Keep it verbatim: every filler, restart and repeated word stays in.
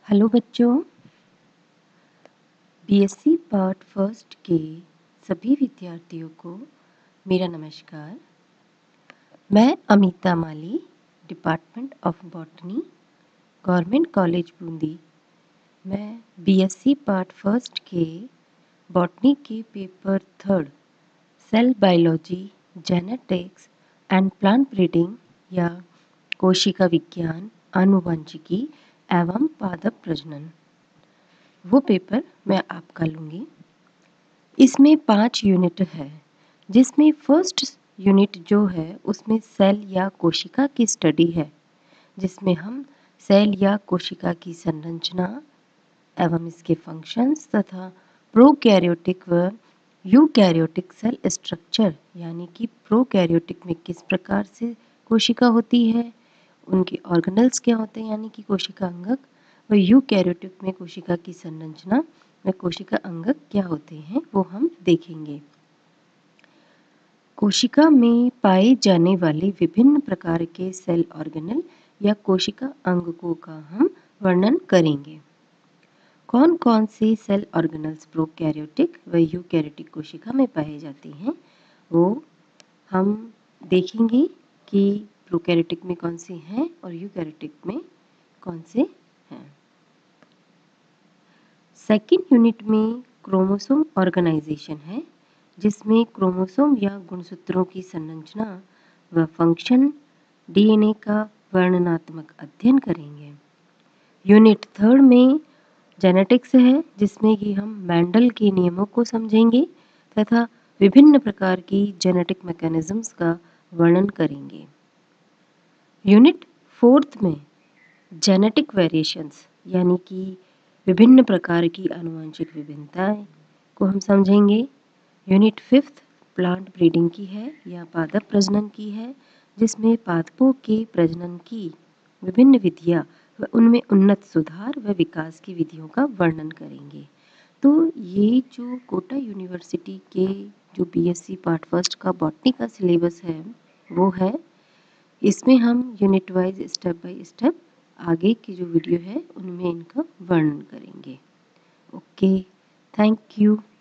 Hello बच्चों, BSc part first के सभी विद्यार्थियों को मेरा नमस्कार। मैं Amita Mali, department of botany, government college Bundi. मैं बीएससी पार्ट फर्स्ट के बॉटनी के paper third cell biology, genetics and plant breeding या कोशिका विज्ञान, आनुवंशिकी एवं पादप प्रजनन, वो पेपर मैं आपका लूँगी। इसमें पाँच यूनिट है, जिसमें फर्स्ट यूनिट जो है उसमें सेल या कोशिका की स्टडी है, जिसमें हम सेल या कोशिका की संरचना एवं इसके फंक्शंस तथा प्रोकैरियोटिक व यूकैरियोटिक सेल स्ट्रक्चर यानी कि प्रोकैरियोटिक में किस प्रकार से कोशिका होती है, उनके ऑर्गेनल्स क्या होते हैं यानी कि कोशिका अंगक, व यूकैरियोटिक में कोशिका की संरचना व कोशिका अंगक क्या होते हैं वो हम देखेंगे। कोशिका में पाए जाने वाले विभिन्न प्रकार के सेल ऑर्गेनल या कोशिका अंगकों का हम वर्णन करेंगे। कौन कौन से सेल ऑर्गेनल्स प्रोकैरियोटिक व यूकैरियोटिक कोशिका में पाए जाते हैं वो हम देखेंगे कि प्रोकैरियोटिक में कौन से हैं और यूकैरियोटिक में कौन से हैं। सेकेंड यूनिट में क्रोमोसोम ऑर्गेनाइजेशन है, जिसमें क्रोमोसोम या गुणसूत्रों की संरचना व फंक्शन, डीएनए का वर्णनात्मक अध्ययन करेंगे। यूनिट थर्ड में जेनेटिक्स है, जिसमें कि हम मेंडल के नियमों को समझेंगे तथा विभिन्न प्रकार की जेनेटिक मैकेनिज्म्स का वर्णन करेंगे। यूनिट फोर्थ में जेनेटिक वेरिएशंस यानी कि विभिन्न प्रकार की आनुवंशिक विभिन्नताएं को हम समझेंगे। यूनिट फिफ्थ प्लांट ब्रीडिंग की है या पादप प्रजनन की है, जिसमें पादपों के प्रजनन की विभिन्न विधियां व उनमें उन्नत सुधार व विकास की विधियों का वर्णन करेंगे। तो ये जो कोटा यूनिवर्सिटी के जो बीएससी पार्ट फर्स्ट का बॉटनी का सिलेबस है वो है। इसमें हम unit wise step by step आगे की जो वीडियो है उनमें इनका वर्णन करेंगे। Okay, thank you.